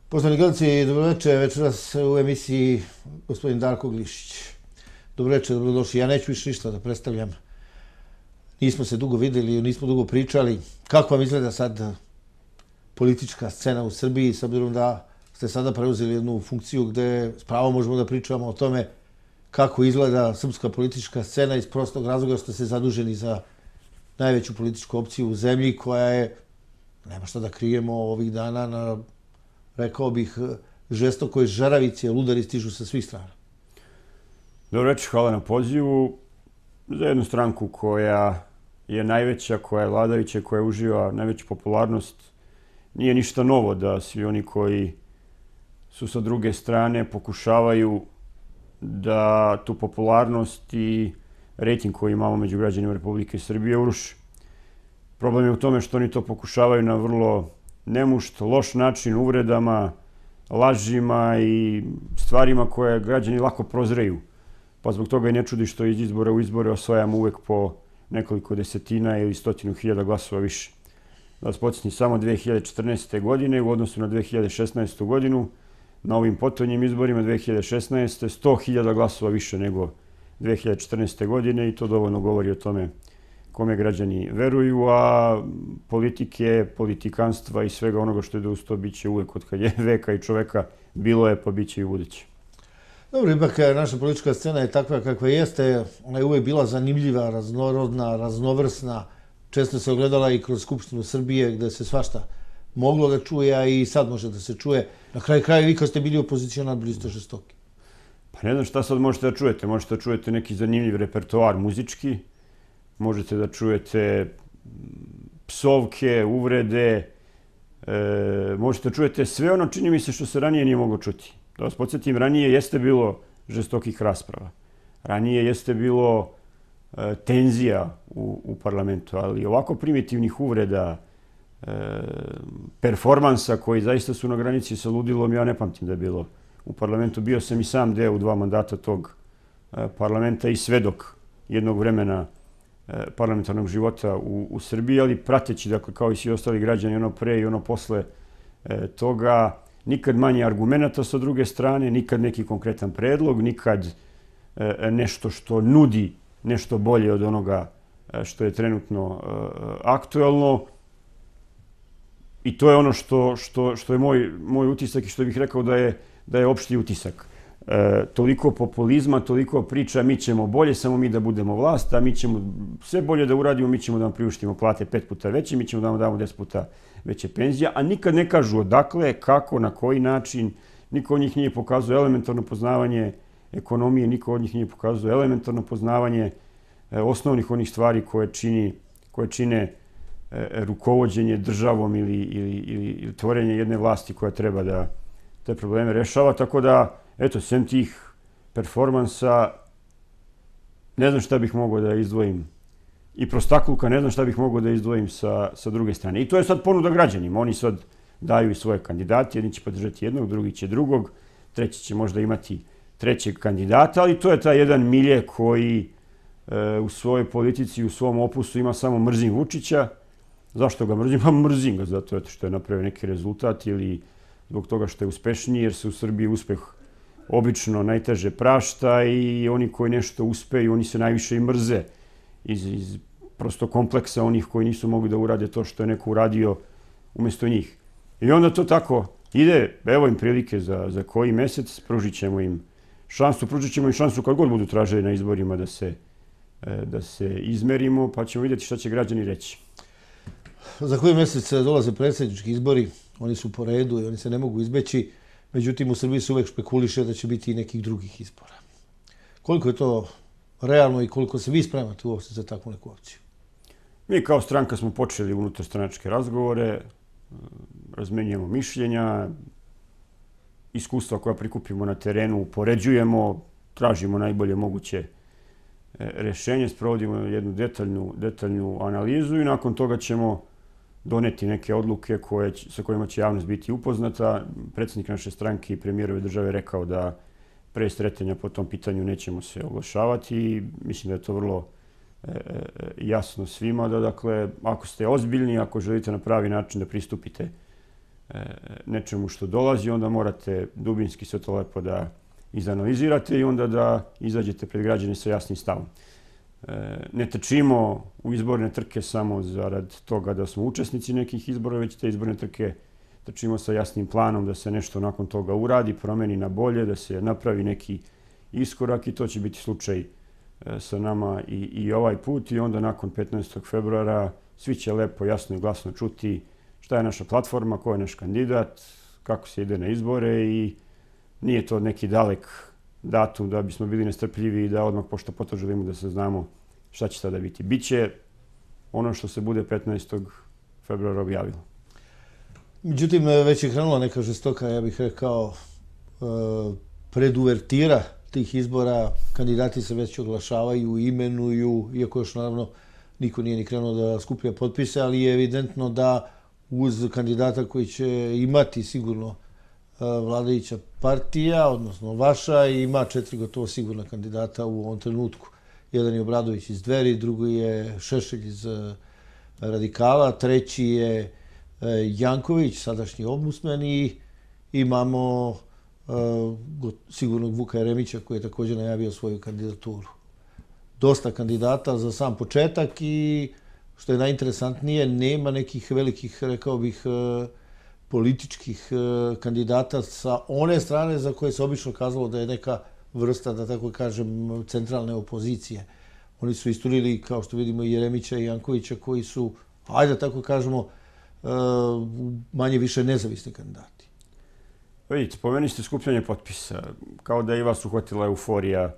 Poštovani gledalci, dobroveče, večeras u emisiji gospodin Darko Glišić. Dobroveče, dobrodošli. Ja neću više ništa da predstavljam. Nismo se dugo videli, nismo dugo pričali. Kako vam izgleda sad politička scena u Srbiji, s obzirom da ste sada preuzeli jednu funkciju gde s pravom možemo da pričamo o tome kako izgleda srpska politička scena iz prostog razloga što ste zaduženi za najveću političku opciju u zemlji koja je, nema šta da krijemo, ovih dana na, rekao bih, žestokoj žaravici, jer udari stižu sa svih strana. Dobro večer, hvala na pozivu. Za jednu stranku koja je najveća, koja je vladajuća, koja uživa najveću popularnost, nije ništa novo da svi oni koji su sa druge strane pokušavaju da tu popularnost i rejting koji imamo među građanima Republike Srbije uruši. Problem je u tome što oni to pokušavaju na vrlo nemušt, loš način, uvredama, lažima i stvarima koje građani lako prozreju. Pa zbog toga i ne čudi što iz izbora u izbore osvajamo uvek po nekoliko desetina ili 100.000 glasova više. Da vas podsjetim, samo 2014. godine u odnosu na 2016. godinu, na ovim potonjim izborima 2016. 100.000 glasova više nego 2014. godine i to dovoljno govori o tome kome građani veruju, a politike, politikanstva i svega onoga što je uz to bit će uvek od kad je veka i čoveka bilo je, pa bit će i u buduće. Dobro, ipak naša politička scena je takva kakva jeste. Ona je uvek bila zanimljiva, raznorodna, raznovrsna. Često se ogledala i kroz Skupštinu Srbije gde se svašta moglo da čuje, a i sad može da se čuje. Na kraju kraja vi kad ste bili opozicionar bili ste žestoki. Pa ne znam šta sad možete da čujete. Možete da čujete neki zanimljiv repertoar muzički, možete da čujete psovke, uvrede, možete da čujete sve ono, čini mi se, što se ranije nije moglo čuti. Da vas podsjetim, ranije jeste bilo žestokih rasprava. Ranije jeste bilo tenzija u parlamentu, ali ovako primitivnih uvreda, performansa koji zaista su na granici sa ludilom, ja ne pamtim da je bilo u parlamentu. Bio sam i sam deo u 2 mandata tog parlamenta i svedok jednog vremena parlamentarnog života u Srbiji, ali prateći, dakle, kao i svi ostali građani, ono pre i ono posle toga, nikad manje argumenta sa druge strane, nikad neki konkretan predlog, nikad nešto što nudi nešto bolje od onoga što je trenutno aktuelno. I to je ono što je moj utisak i što bih rekao da je opšti utisak. Toliko populizma, toliko priča, mi ćemo bolje, samo mi da budemo vlast, a mi ćemo sve bolje da uradimo, mi ćemo da vam priuštimo plate 5 puta veće, mi ćemo da vam damo 10 puta veće penzije, a nikad ne kažu odakle, kako, na koji način. Niko od njih nije pokazao elementarno poznavanje ekonomije, niko od njih nije pokazao elementarno poznavanje osnovnih onih stvari koje čine rukovođenje državom ili tvorenje jedne vlasti koja treba da te probleme rešava. Tako da, eto, sem tih performansa, ne znam šta bih mogao da izdvojim. I prostakluka, ne znam šta bih mogao da izdvojim sa druge strane. I to je sad ponuda građanima. Oni sad daju i svoje kandidate. Jedni će podržati jednog, drugi će drugog, treći će možda imati trećeg kandidata, ali to je taj jedan milje koji u svojoj politici, u svom opusu ima samo mrzim Vučića. Zašto ga mrzim? Pa mrzim ga zato što je napravio neki rezultat ili zbog toga što je uspešniji, jer se u Srbiji uspeh obično najteže prašta i oni koji nešto uspeju, oni se najviše i mrze iz prosto kompleksa onih koji nisu mogli da urade to što je neko uradio umesto njih. I onda to tako ide, evo im prilike za koji mesec, pružit ćemo im šansu kad god budu tražili na izborima da se izmerimo, pa ćemo vidjeti šta će građani reći. Za koji mesec dolaze predsjednički izbori, oni su po redu i oni se ne mogu izbeći, međutim u Srbiji se uvek špekuliše da će biti i nekih drugih izbora. Koliko je to realno i koliko se vi spremate uopšte za takvu neku opciju? Mi kao stranka smo počeli unutarstranačke razgovore, razmenjujemo mišljenja, iskustva koja prikupimo na terenu, upoređujemo, tražimo najbolje moguće rešenje, sprovodimo jednu detaljnu analizu i nakon toga ćemo doneti neke odluke sa kojima će javnost biti upoznata. Predsjednik naše stranke i premijerove države rekao da pre sretanja po tom pitanju nećemo se oglašavati i mislim da je to vrlo jasno svima da, dakle, ako ste ozbiljni, ako želite na pravi način da pristupite nečemu što dolazi, onda morate dubinski sve to lepo da izanalizirate i onda da izađete pred građane sa jasnim stavom. Ne trčimo u izborne trke samo zarad toga da smo učesnici nekih izbora, već te izborne trke trčimo sa jasnim planom da se nešto nakon toga uradi, promeni na bolje, da se napravi neki iskorak i to će biti slučaj sa nama i ovaj put. I onda nakon 15. februara svi će lepo, jasno i glasno čuti šta je naša platforma, ko je naš kandidat, kako se ide na izbore i nije to neki dalek datum da bismo bili nestrpljivi i da odmah pošto poto želimo da se znamo šta će tada biti. Biće ono što se bude 15. februara objavilo. Međutim, već je krenula neka žestoka, ja bih rekao, preduvertira tih izbora. Kandidati se već oglašavaju, imenuju, iako još naravno niko nije ni krenuo da skuplja potpise, ali je evidentno da uz kandidata koji će imati sigurno vladajuća partija, odnosno vaša, ima 4 gotovo sigurna kandidata u ovom trenutku. Jedan je Obradović iz Dveri, drugi je Šešelj iz Radikala, treći je Janković, sadašnji ombudsman, i imamo sigurnog Vuka Jeremića koji je također najavio svoju kandidaturu. Dosta kandidata za sam početak i što je najinteresantnije, nema nekih velikih, rekao bih, političkih kandidata sa one strane za koje se obično kazalo da je neka vrsta, da tako kažem, centralne opozicije. Oni su isturili, kao što vidimo, i Jeremića i Jankovića koji su, ajde da tako kažemo, manje više nezavisni kandidati. Vidite, spomenuli ste skupljanje potpisa, kao da je i vas uhvatila euforija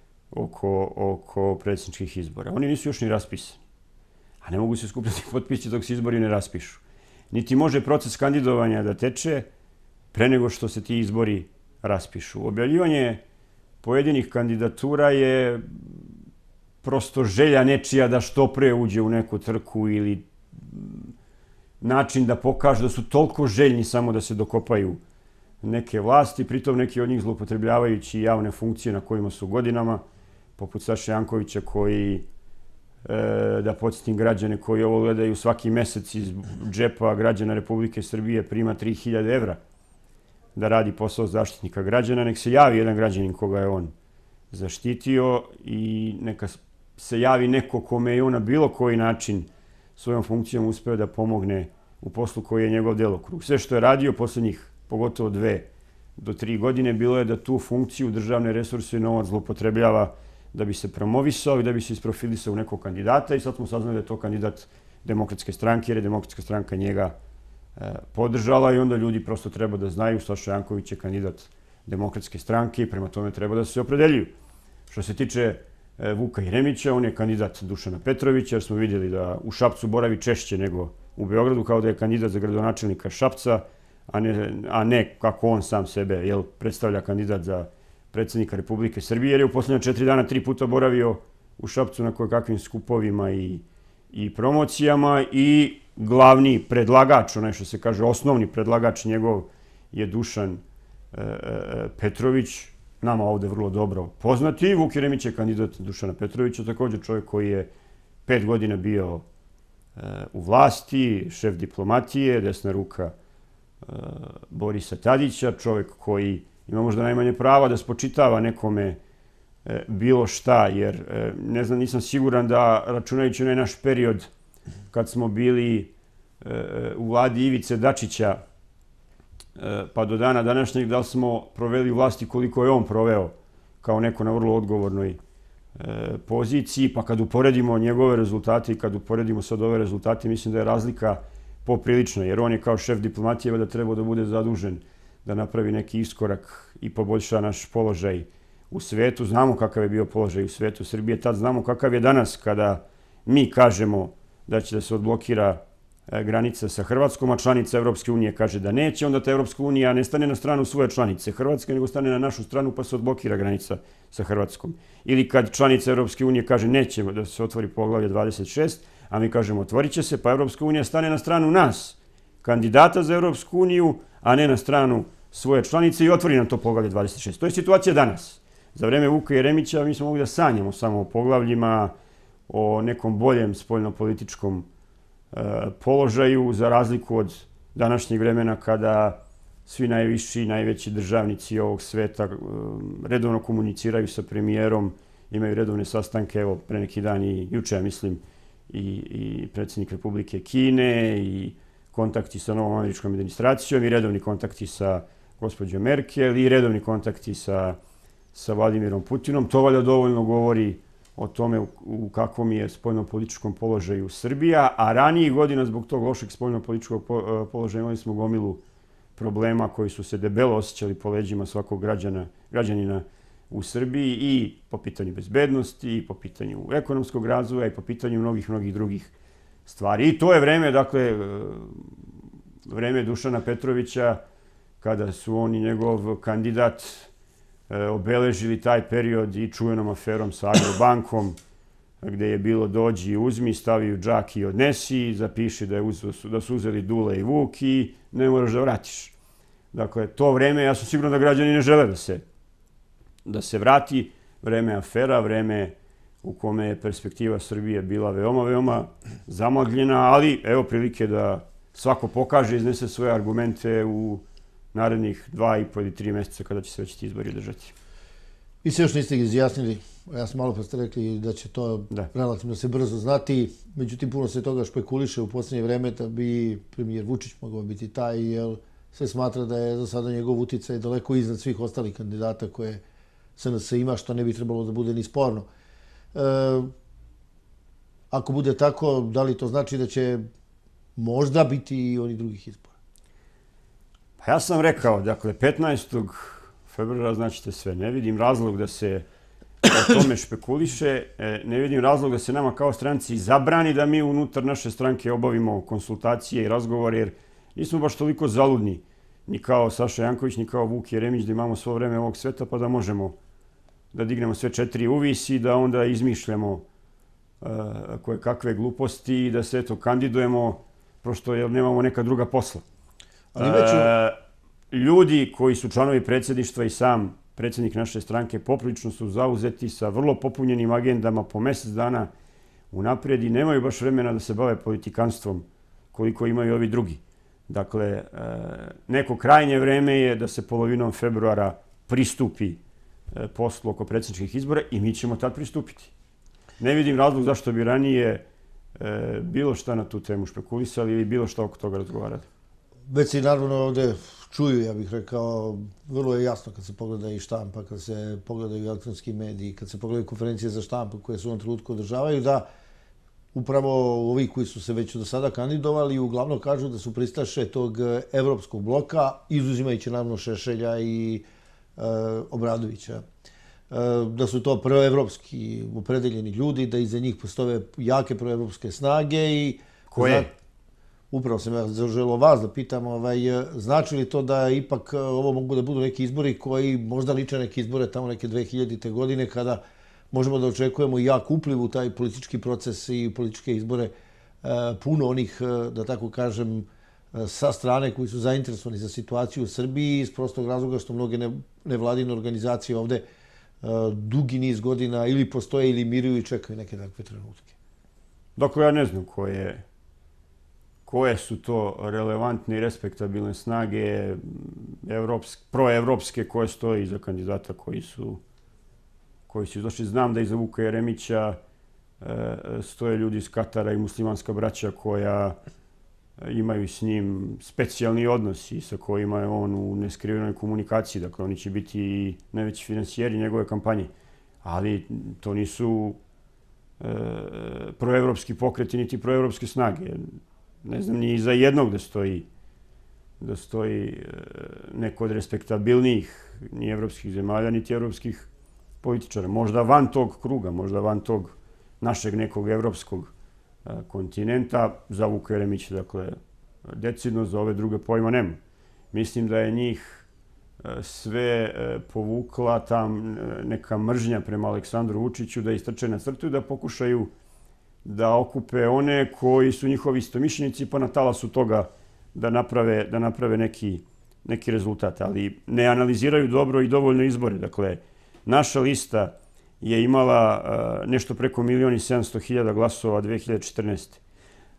oko predsjedničkih izbora. Oni nisu još ni raspisani, a ne mogu se skupljati potpisi dok se izbori ne raspišu. Niti može proces kandidovanja da teče pre nego što se ti izbori raspišu. Objavljivanje pojedinih kandidatura je prosto želja nečija da što pre uđe u neku trku ili način da pokažu da su toliko željni samo da se dokopaju neke vlasti, pritom neki od njih zloupotrebljavajući javne funkcije na kojima su godinama, poput Saše Jankovića koji, da podsjetim građane koji ovo gledaju, svaki mesec iz džepa građana Republike Srbije prima 3000 evra da radi posao zaštitnika građana. Nek se javi jedan građanin koga je on zaštitio i neka se javi neko kome je on na bilo koji način svojom funkcijom uspeo da pomogne u poslu koji je njegov delokrug. Sve što je radio posljednjih pogotovo 2 do 3 godine bilo je da tu funkciju, državne resurse i novac zloupotrebljava da bi se promovisao i da bi se isprofilisao u nekog kandidata i sad smo saznali da je to kandidat Demokratske stranke jer je Demokratska stranka njega podržala i onda ljudi prosto treba da znaju Saša Janković je kandidat Demokratske stranke i prema tome treba da se opredeljuju. Što se tiče Vuka Jeremića, on je kandidat Dušana Petrovića jer smo vidjeli da u Šapcu boravi češće nego u Beogradu, kao da je kandidat za gradonačelnika Šapca, a ne kako on sam sebe predstavlja kandidat za predsjednika Republike Srbije, jer je u posljednja 4 dana 3 puta boravio u Šapcu na kakvim skupovima i promocijama i glavni predlagač, onaj što se kaže osnovni predlagač njegov je Dušan Petrović, nama ovdje vrlo dobro poznati. Vuk Jeremić je kandidat Dušana Petrovića, također čovjek koji je 5 godina bio u vlasti, šef diplomatije, desna ruka Borisa Tadića, čovjek koji ima možda najmanje prava da spočitava nekome bilo šta, jer ne znam, nisam siguran da, računajući onaj naš period kad smo bili u vladi Ivice Dačića pa do dana današnjeg, da li smo proveli u vlasti koliko je on proveo kao neko na vrlo odgovornoj poziciji, pa kad uporedimo njegove rezultate i kad uporedimo sad ove rezultate, mislim da je razlika poprilična, jer on je kao šef diplomatije da trebao da bude zadužen da napravi neki iskorak i poboljša naš položaj u svetu. Znamo kakav je bio položaj u svetu Srbije, tad znamo kakav je danas kada mi kažemo da će da se odblokira granica sa Hrvatskom, a članica Evropske unije kaže da neće, onda ta Evropska unija ne stane na stranu svoje članice Hrvatske, nego stane na našu stranu pa se odblokira granica sa Hrvatskom. Ili kad članica Evropske unije kaže neće da se otvori poglavlje 26, a mi kažemo otvorit će se, pa Evropska unija stane na stranu nas, kandidata za Evropsku uniju, a ne na stranu svoje članice i otvori nam to poglavlje 26. To je situacija danas. Za vreme Vuka Jeremića mi smo mogli da sanjamo samo o poglavljima, o nekom boljem spoljnopolitičkom položaju, za razliku od današnjeg vremena kada svi najviši i najveći državnici ovog sveta redovno komuniciraju sa premijerom, imaju redovne sastanke, evo pre neki dan i juče, ja mislim, i predsjednik Republike Kine i kontakti sa novom američkom administracijom i redovni kontakti sa gospođom Merkel i redovni kontakti sa Vladimirom Putinom. To valjda dovoljno govori o tome u kakvom je spoljno-političkom položaju Srbija, a ranijih godina zbog tog lošeg spoljno-političkog položaja imali smo gomilu problema koji su se debelo osjećali po leđima svakog građanina u Srbiji i po pitanju bezbednosti, i po pitanju ekonomskog razvoja, i po pitanju mnogih drugih stvari. I to je vreme, dakle, vreme Dušana Petrovića, kada su on i njegov kandidat obeležili taj period i čuvenom aferom sa Agrobankom, gde je bilo dođi i uzmi, stavi u džak i odnesi, zapiši da su uzeli Dule i Vuk i ne moraš da vratiš. Dakle, to vreme, ja sam siguran da građani ne žele da se vrati, vreme afera, vreme u kome je perspektiva Srbije bila veoma zamagljena, ali evo prilike da svako pokaže i iznese svoje argumente u narednih 2,5 ili 3 mjeseca kada će se već ti izbori držati. Vi se još niste izjasnili, ja sam malo pa ste rekli da će to relativno se brzo znati, međutim puno se toga špekuliše u posljednje vreme da bi premijer Vučić mogao biti taj, jer se smatra da je za sada njegov uticaj daleko iznad svih ostalih kandidata koje SNS ima, što ne bi trebalo da bude ni sporno. Ako bude tako, da li to znači da će možda biti i oni drugih izbora? Pa ja sam rekao, dakle, 15. februara znaćete sve. Ne vidim razlog da se o tome špekuliše, ne vidim razlog da se nama kao stranci zabrani da mi unutar naše stranke obavimo konsultacije i razgovore, jer nismo baš toliko zaludni, ni kao Saša Janković, ni kao Vuk Jeremić, da imamo svo vreme ovog sveta, pa da možemo da dignemo sve 4 uvisi i da onda izmišljamo koje kakve gluposti i da se eto kandidujemo, prosto jer nemamo neka druga posla. Ljudi koji su članovi predsjedništva i sam predsjednik naše stranke poprilično su zauzeti sa vrlo popunjenim agendama po mjesec dana unaprijed i nemaju baš vremena da se bave politikanstvom koliko imaju ovi drugi. Dakle, neko krajnje vreme je da se polovinom februara pristupi poslu oko predsjedničkih izbora i mi ćemo tad pristupiti. Ne vidim razlog zašto bi ranije bilo šta na tu temu špekulisali ili bilo šta oko toga razgovarali. Već se naravno ovdje čuju, ja bih rekao, vrlo je jasno kad se pogleda i štampa, kad se pogledaju elektronski mediji, kad se pogledaju konferencije za štampu koje se u ovom trenutku održavaju, da upravo ovi koji su se već do sada kandidovali uglavnom kažu da su pristaše tog evropskog bloka, izuzimajući naravno Šešelja i Obradovića. Da su to proevropski opredeljeni ljudi, da iza njih postoje jake proevropske snage i... Koje? Upravo sam ja želeo vas da pitam, znači li to da ipak ovo mogu da budu neki izbori koji možda liče neke izbore tamo neke 2000. godine kada možemo da očekujemo jak upliv u taj politički proces i političke izbore puno onih, da tako kažem, sa strane koji su zainteresovani za situaciju u Srbiji iz prostog razloga što mnoge nevladine organizacije ovde dugi niz godina ili postoje ili miruju i čekaju neke takve trenutke. Dakle, ja ne znam koje su to relevantne i respektabilne snage proevropske koje stoje iza kandidata koji su izašli. Znam da iza Vuka Jeremića stoje ljudi iz Katara i muslimanska braća koja imaju s njim specijalni odnos i sa kojima je on u neskrivenoj komunikaciji. Dakle, oni će biti i najveći finansijeri njegove kampanje. Ali to nisu proevropski pokreti niti proevropske snage. Ne znam ni za jednog da stoji neko od respektabilnijih ni evropskih zemalja, niti evropskih političara. Možda van tog kruga, možda van tog našeg nekog evropskog kontinenta. Za Vuka Jeremića, dakle, decidno za ove druge pojma nema. Mislim da je njih sve povukla tam neka mržnja prema Aleksandru Vučiću da istrče na crtu i da pokušaju da okupe one koji su njihovi istomišljenici pa na talasu toga da naprave neki rezultat. Ali ne analiziraju dobro i dovoljno izbore. Dakle, naša lista je imala nešto preko 1.700.000 glasova 2014.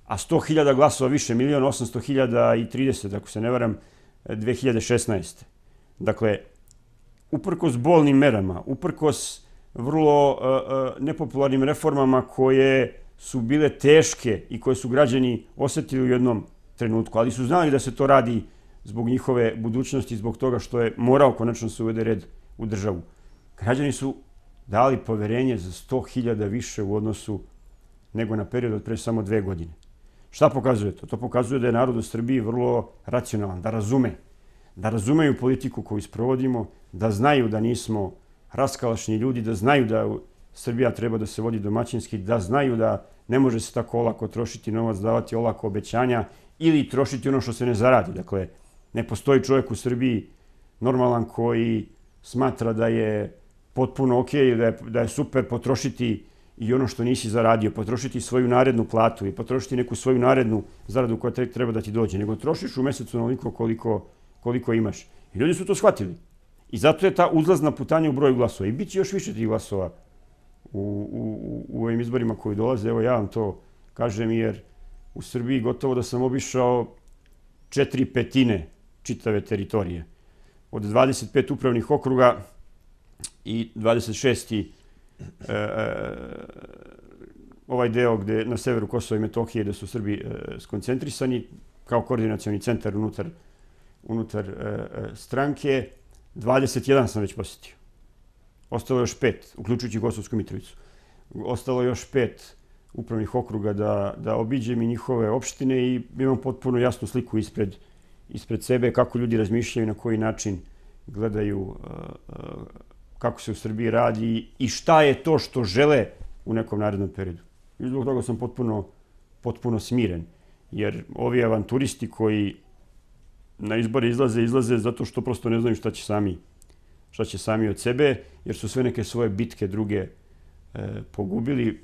a 100.000 glasova više, 1.800.030, ako se ne varam, 2016. Dakle, uprkos bolnim merama, uprkos vrlo nepopularnim reformama koje su bile teške i koje su građani osjetili u jednom trenutku, ali su znali da se to radi zbog njihove budućnosti, zbog toga što je morao konačno se uvede red u državu. Građani su dali poverenje za 100.000 više u odnosu nego na period od pre samo 2 godine. Šta pokazuje to? To pokazuje da je narod u Srbiji vrlo racionalan, da razumeju politiku koju sprovodimo, da znaju da nismo raskalašni ljudi, da znaju da Srbija treba da se vodi domaćinski, da znaju da ne može se tako olako trošiti novac, davati olako obećanja ili trošiti ono što se ne zaradi. Dakle, ne postoji čovjek u Srbiji normalan koji smatra da je potpuno ok ili da je super potrošiti i ono što nisi zaradio, potrošiti svoju narednu platu i potrošiti neku svoju narednu zaradu koja treba da ti dođe, nego trošiš u mesecu onoliko koliko imaš. I ljudi su to shvatili. I zato je ta uzlazna putanja u broju glasova. I bit će još više tih glasova u ovim izborima koji dolaze. Evo ja vam to kažem jer u Srbiji gotovo da sam obišao 4/5 čitave teritorije. Od 25 upravnih okruga i 26. Ovaj deo gde na severu Kosova i Metohije da su Srbi skoncentrisani kao koordinacioni centar unutar stranke. 21 sam već posjetio. Ostalo je još 5, uključujući Kosovsku Mitrovicu. Ostalo je još 5 upravnih okruga da obiđem i njihove opštine i imam potpuno jasnu sliku ispred sebe kako ljudi razmišljaju, na koji način gledaju kako se u Srbiji radi i šta je to što žele u nekom narednom periodu. I zbog toga sam potpuno smiren. Jer ovi avanturisti koji na izbore izlaze zato što prosto ne znaju šta će sami od sebe, jer su sve neke svoje bitke druge pogubili.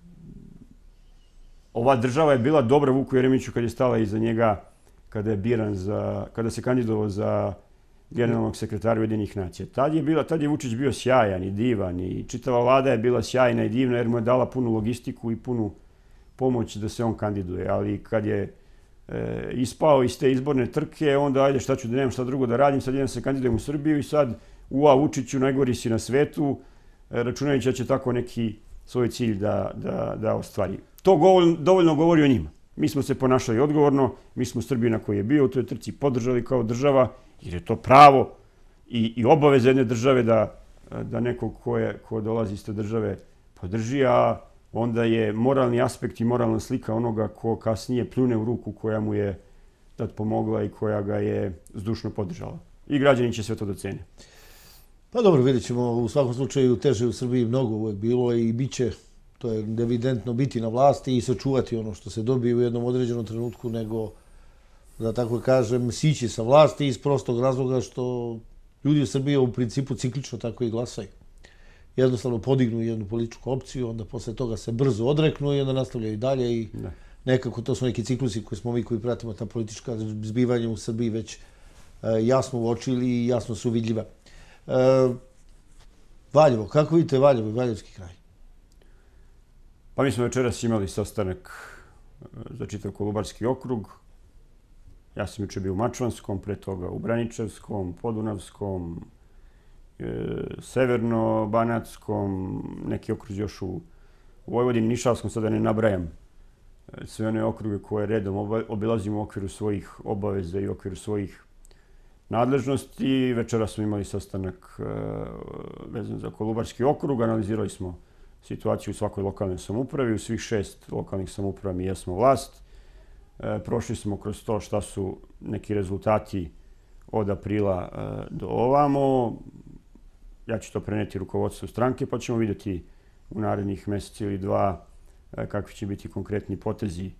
Ova država je bila dobra Vuku Jeremiću kad je stala iza njega, kada se kandidovao za generalnog sekretara Ujedinjenih nacija. Tad je Vučić bio sjajan i divan i čitava vlada je bila sjajna i divna jer mu je dala punu logistiku i punu pomoć da se on kandiduje. Ali kad je ispao iz te izborne trke, onda ajde šta ću da nemam šta drugo da radim, sad idem se kandidujem u Srbiju i sad Vučiću najgori si na svetu, računajući da će tako neki svoj cilj da ostvari. To dovoljno govori o njima. Mi smo se ponašali odgovorno, mi smo Srbiju na kojoj je bio u toj trci podržali kao država, jer je to pravo i obaveza jedne države da nekog ko dolazi iz te države podrži, a onda je moralni aspekt i moralna slika onoga ko kasnije pljune u ruku koja mu je tad pomogla i koja ga je zdušno podržala. I građani će sve to da cene. Pa dobro, vidjet ćemo. U svakom slučaju teže u Srbiji mnogo uvek bilo i bit će, to je evidentno, biti na vlasti i sačuvati ono što se dobije u jednom određenom trenutku, nego, da tako kažem, sići sa vlasti iz prostog razloga što ljudi u Srbiji u principu ciklično tako i glasaju. Jednostavno podignu jednu političku opciju, onda posle toga se brzo odreknu i onda nastavljaju dalje i nekako to su neki ciklusi koje smo mi koji pratimo ta politička zbivanja u Srbiji već jasno uočili i jasno su vidljiva. Valjevo, kako vidite Valjevo i Valjevski kraj? Pa mi smo večeras imali sastanak za čitav Kolubarski okrug. Ja sam juče bio u Mačvanskom, pre toga u Braničevskom, Podunavskom, Severno-Banatskom, neki okruzi još u Vojvodini, Nišavskom, sada ne nabrajam sve one okruge koje redom obilazimo u okviru svojih obaveza i u okviru svojih nadležnosti. Večera smo imali sastanak vezan za Kolubarski okrug, analizirali smo situaciju u svakoj lokalnoj samoupravi, u svih 6 lokalnih samouprava mi jesmo vlast. Prošli smo kroz to šta su neki rezultati od aprila do ovamo. Ja ću to preneti rukovodstvu stranke, pa ćemo vidjeti u narednih mjeseci ili 2 kakvi će biti konkretni potezi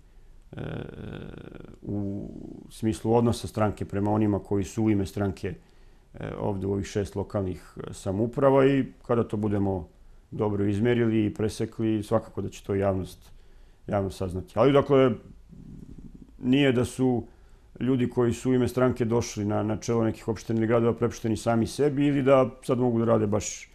u smislu odnosa stranke prema onima koji su u ime stranke ovdje u ovih 6 lokalnih samouprava i kada to budemo dobro izmerili i presekli, svakako da će to javnost saznati. Ali dakle, nije da su ljudi koji su u ime stranke došli na čelo nekih opština ili gradova prepušteni sami sebi ili da sad mogu da rade baš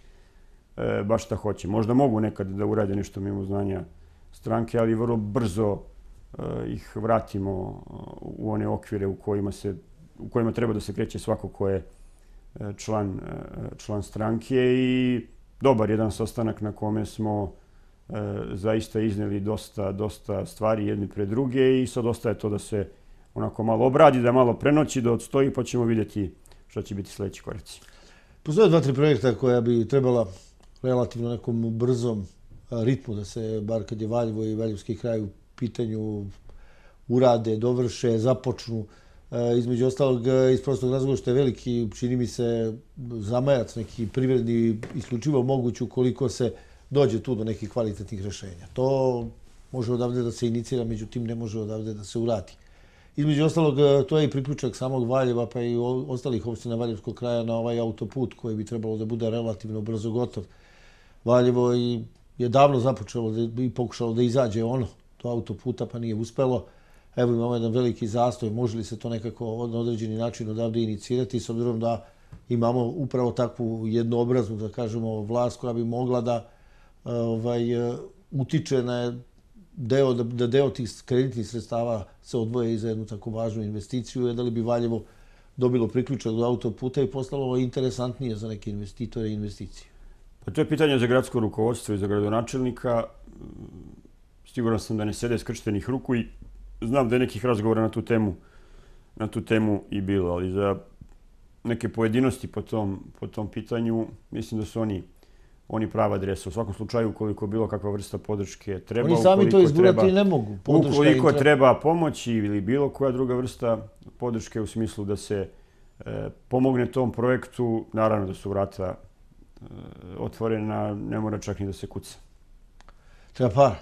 šta hoće. Možda mogu nekad da urade nešto mimo znanja stranke, ali vrlo brzo ih vratimo u one okvire u kojima treba da se kreće svako ko je član stranke i dobar jedan sastanak na kome smo zaista izneli dosta stvari jedni pred druge i sad ostaje to da se onako malo obradi, da malo prenoći, da odstoji, pa ćemo vidjeti što će biti sljedeći koraci. Postoje 2-3 projekta koja bi trebala relativno nekom brzom ritmu da se, bar kad je Valjevo i Valjevski kraj u pitanju, urade, dovrše, započnu. Između ostalog, iz prostog razloga što je veliki, čini mi se, zamajac neki privredni isključivo moguć ukoliko se dođe tu do nekih kvalitetnih rješenja. To može odavde da se inicira, međutim ne može odavde da se uradi. Između ostalog, to je i priključak samog Valjeva pa i ostalih opština Valjevskog kraja na ovaj autoput koji bi trebalo da bude relativno brzo gotov. Valjevo je davno započelo i pokušalo da izađe do autoputa pa nije uspelo. Evo imamo jedan veliki zastoj, može li se to nekako na određeni način odavde inicirati s obzirom da imamo upravo takvu jednoobraznu, da kažemo, vlast koja bi mogla da utiče na deo tih kreditnih sredstava se odvoje i za jednu tako važnu investiciju, da li bi Valjevo dobilo priključak do autoputa i postalo interesantnije za neke investitore i investicije. Pa to je pitanje za gradsko rukovodstvo i za gradonačelnika. Siguran sam da ne sede skrštenih ruku i znam da je nekih razgovora na tu temu i bilo, ali za neke pojedinosti po tom pitanju mislim da su oni prava adresa. U svakom slučaju, ukoliko bilo kakva vrsta podrške treba, oni sami to izgurati ne mogu. Ukoliko treba pomoći ili bilo koja druga vrsta podrške u smislu da se pomogne tom projektu, naravno da su vrata otvorena, ne mora čak ni da se kuca. Treba para?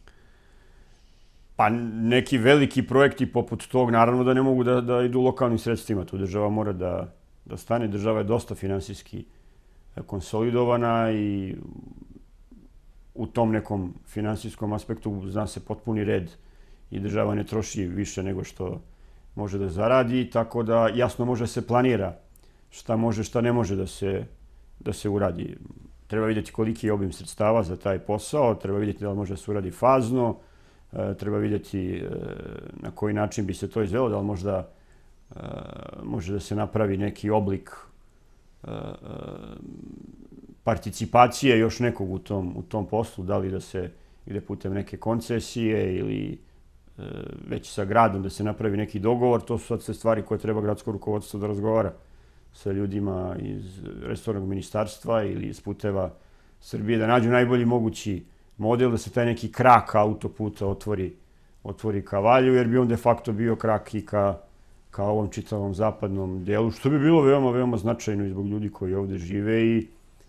Pa neki veliki projekti poput tog, naravno da ne mogu da idu lokalnim sredstvima. Tu država mora da stane. Država je dosta finansijski konsolidovana i u tom nekom finansijskom aspektu zna se potpuni red i država ne troši više nego što može da zaradi, tako da jasno može se planira šta može, šta ne može da se uradi. Treba vidjeti koliki je obim sredstava za taj posao, treba vidjeti da li može da se uradi fazno, treba vidjeti na koji način bi se to izvelo, da li možda može da se napravi neki oblik participacije još nekog u tom poslu, da li da se ide putem neke koncesije ili već sa gradom da se napravi neki dogovor. To su sad sve stvari koje treba gradsko rukovodstvo da razgovara sa ljudima iz resornog ministarstva ili iz Puteva Srbije, da nađu najbolji mogući model, da se taj neki krak autoputa otvori ka Valjevu, jer bi on de facto bio krak i ka ovom čitavom zapadnom delu, što bi bilo veoma, veoma značajno i zbog ljudi koji ovde žive i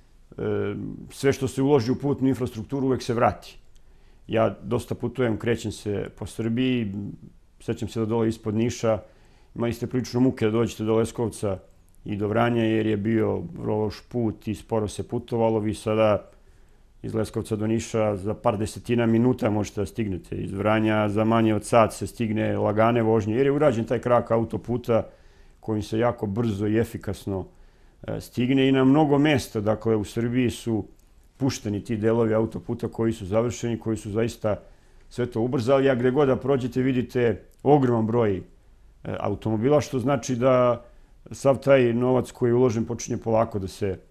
sve što se uloži u putnu infrastrukturu uvek se vrati. Ja dosta putujem, krećem se po Srbiji, sećam se da dole ispod Niša imali ste prilično muke da dođete do Leskovca i do Vranja, jer je bio vrlo loš put i sporo se putovalo. Vi sada iz Leskovca do Niša za par desetina minuta možete da stignete. Iz Vranja za manje od sat se stigne lagane vožnje, jer je urađen taj krak autoputa kojim se jako brzo i efikasno stigne i na mnogo mesta. Dakle, u Srbiji su pušteni ti delovi autoputa koji su završeni, koji su zaista sve to ubrzali, a gde god da prođete vidite ogroman broj automobila, što znači da sav taj novac koji je uložen počinje polako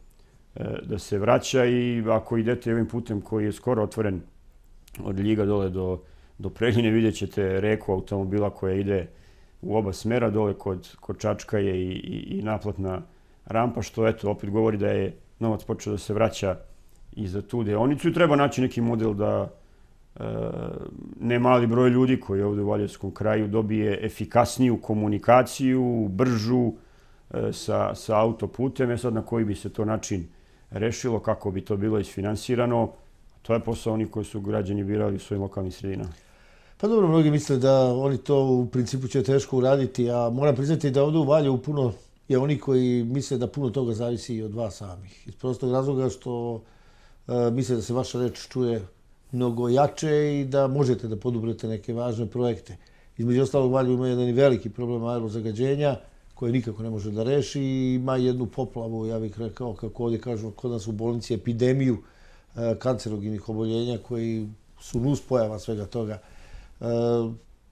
da se vraća i ako idete ovim putem koji je skoro otvoren od Ljiga dole do Preljine, vidjet ćete reku automobila koja ide u oba smera. Dole kod Čačka je i naplatna rampa, što eto opet govori da je novac počeo da se vraća i za tu deonicu i treba naći neki model da ne mali broj ljudi koji je ovdje u Valjevskom kraju dobije efikasniju komunikaciju, bržu sa autoputem. Sad na koji bi se to način rešilo, kako bi to bilo isfinansirano, to je posao onih koji su građani birali u svojim lokalnim sredinama. Pa dobro, mnogi misle da oni to u principu će teško uraditi, a moram priznati da ovdje u Valjevu puno je oni koji misle da puno toga zavisi i od vas samih. Iz prostog razloga što misle da se vaša reč čuje mnogo jače i da možete da poduprete neke važne projekte. Između ostalog, Valjevo ima jedan veliki problem aerozagađenja koje nikako ne može da reši i ima jednu poplavu, ja bih rekao, kako ovdje kažu kod nas u bolnici, epidemiju kancerogenih oboljenja koji su nuspojava svega toga.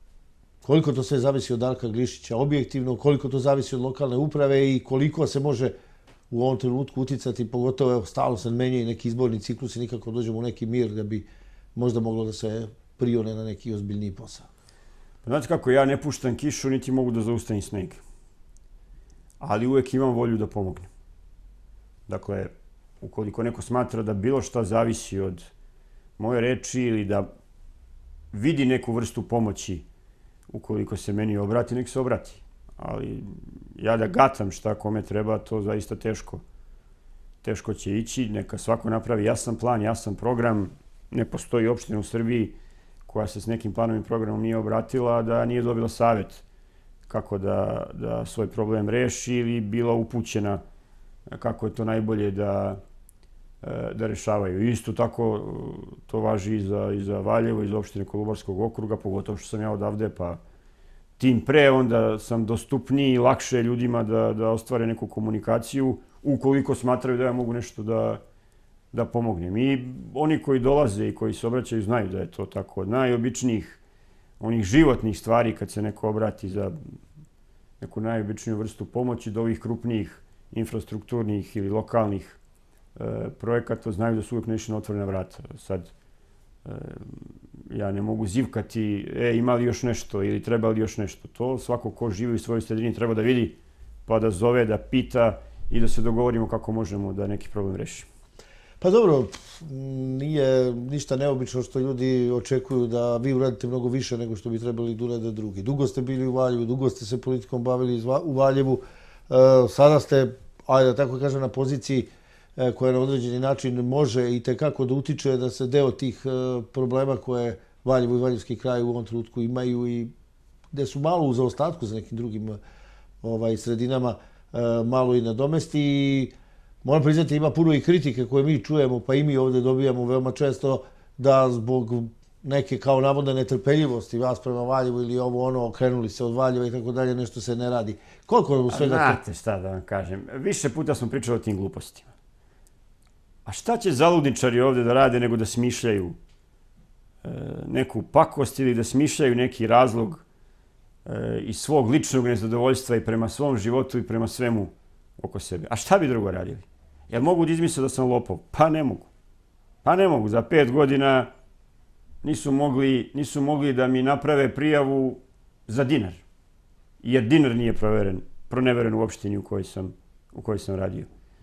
koliko to sve zavisi od Darka Glišića objektivno, koliko to zavisi od lokalne uprave i koliko se može u ovom trenutku uticati, pogotovo evo, stalno se menjaju neki izborni ciklus i nikako dođemo u neki mir da bi možda moglo da se prione na neki ozbiljniji posao. Znate kako, ja ne puštam kišu, niti mogu da zaustavim sneg. Ali uvek imam volju da pomognem. Dakle, ukoliko neko smatra da bilo šta zavisi od moje reči ili da vidi neku vrstu pomoći, ukoliko se meni obrati, nek se obrati. Ali ja da gatam šta kome treba, to zaista teško. Teško će ići, neka svako napravi jasan plan, jasan program. Ne postoji opština u Srbiji koja se s nekim planom i programom nije obratila, da nije dobila savjet kako da svoj problem reši ili bila upućena kako je to najbolje da rešavaju. Isto tako to važi i za Valjevo, i za opštine Kolubarskog okruga, pogotovo što sam ja odavde, pa tim pre onda sam dostupniji i lakše ljudima da ostvare neku komunikaciju ukoliko smatraju da ja mogu nešto da pomognem. I oni koji dolaze i koji se obraćaju znaju da je to tako od najobičnijih, onih životnih stvari kad se neko obrati za neku najobičniju vrstu pomoći do ovih krupnijih infrastrukturnih ili lokalnih projekata, znaju da su uvijek nešto na otvorena vrata. Sad, ja ne mogu zivkati, ima li još nešto ili treba li još nešto. To svako ko živi u svojoj sredini treba da vidi, pa da zove, da pita i da se dogovorimo kako možemo da neki problem rešimo. Pa dobro, nije ništa neobično što ljudi očekuju da vi uradite mnogo više nego što bi trebali da urade drugi. Dugo ste bili u Valjevu, dugo ste se politikom bavili u Valjevu, sada ste, ajde da tako kažem, na poziciji koja na određeni način može i tekako da utiče da se deo tih problema koje Valjevo i Valjevski kraj u ovom trenutku imaju i gde su malo u zaostatku za nekim drugim sredinama, malo i nadomesti. I moram priznati, ima puno i kritike koje mi čujemo, pa i mi ovde dobijamo veoma često da zbog neke kao navodne netrpeljivosti vas prema Valjevu ili ovo ono, krenuli se od Valjeva i tako dalje, nešto se ne radi. Koliko u svega... Znate šta da vam kažem, više puta smo pričali o tim glupostima. A šta će zaludničari ovde da rade nego da smišljaju neku pakost ili da smišljaju neki razlog iz svog ličnog nezadovoljstva i prema svom životu i prema svemu oko sebe. A šta bi drugo radili? Jel mogu da izmisle da sam lopov? Pa ne mogu. Pa ne mogu. Za 5 godina nisu mogli da mi naprave prijavu za dinar. Jer dinar nije proneveren u opštini u kojoj sam radio.